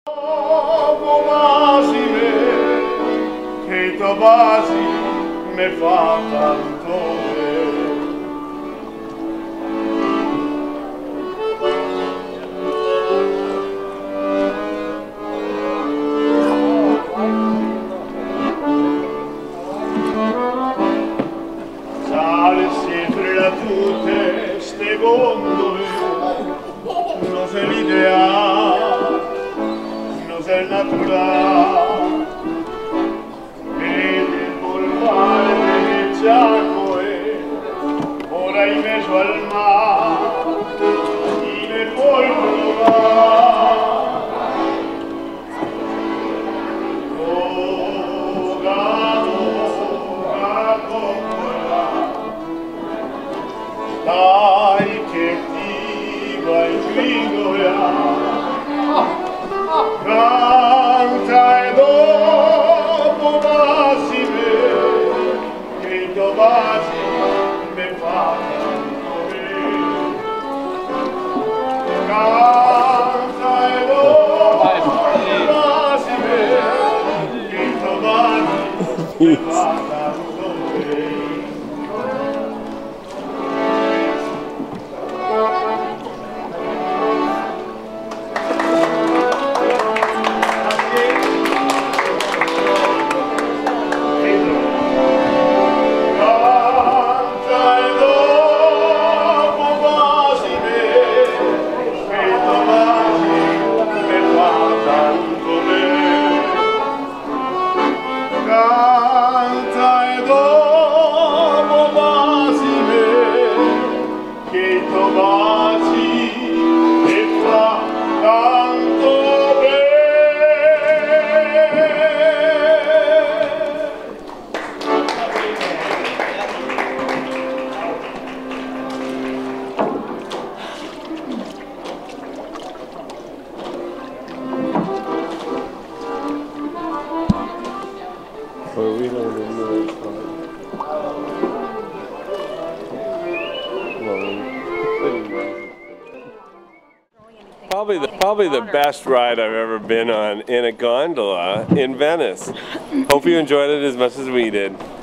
Che i tuoi baci mi fa tanto bene. Sale sempre da tutte ste gondole, non sei l'ideale, non sei il naturale. Vedi il boulevard veneciano e ora in mezzo al mare chi ne puoi trovare. Dai che ti vai gringoiare, canta e dopo passi me, che i tuoi baci mi fanno bene. Canta e dopo passi me, che i tuoi baci mi fanno bene. Canta e dopo basime, che i tuoi baci mi fa tanto bene. Well, we don't even know it's Probably the best ride I've ever been on in a gondola in Venice. Hope you enjoyed it as much as we did.